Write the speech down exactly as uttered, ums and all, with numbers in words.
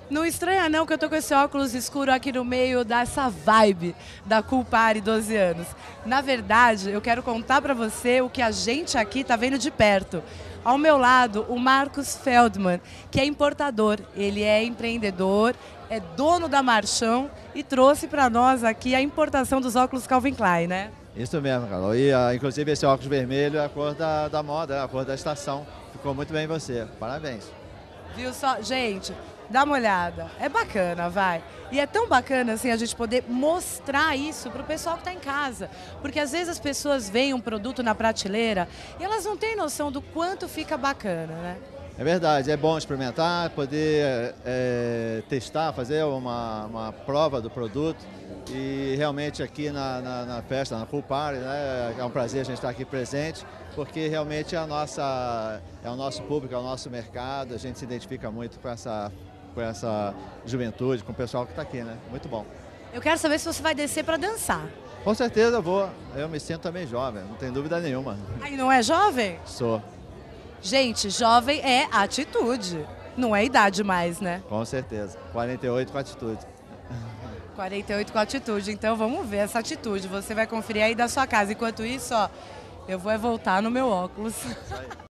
Não estranha não que eu tô com esse óculos escuro aqui no meio dessa vibe da Cool Party doze anos. Na verdade, eu quero contar pra você o que a gente aqui tá vendo de perto. Ao meu lado, o Marcos Feldman, que é importador. Ele é empreendedor, é dono da Marchão e trouxe pra nós aqui a importação dos óculos Calvin Klein, né? Isso mesmo, Carol. E, ah, inclusive esse óculos vermelho é a cor da, da moda, é a cor da estação. Ficou muito bem em você. Parabéns. Viu só? Gente, dá uma olhada. É bacana, vai. E é tão bacana assim a gente poder mostrar isso pro pessoal que está em casa. Porque às vezes as pessoas veem um produto na prateleira e elas não têm noção do quanto fica bacana, né? É verdade, é bom experimentar, poder é, testar, fazer uma, uma prova do produto. E realmente aqui na, na, na festa, na Cool Party, né, é um prazer a gente estar aqui presente, porque realmente é, a nossa, é o nosso público, é o nosso mercado, a gente se identifica muito com essa, com essa juventude, com o pessoal que está aqui, né? Muito bom. Eu quero saber se você vai descer para dançar. Com certeza eu vou, eu me sinto também jovem, não tem dúvida nenhuma. Aí não é jovem? Sou. Gente, jovem é atitude, não é idade mais, né? Com certeza, quarenta e oito com atitude. quarenta e oito com atitude, então vamos ver essa atitude, você vai conferir aí da sua casa. Enquanto isso, ó, eu vou é voltar no meu óculos.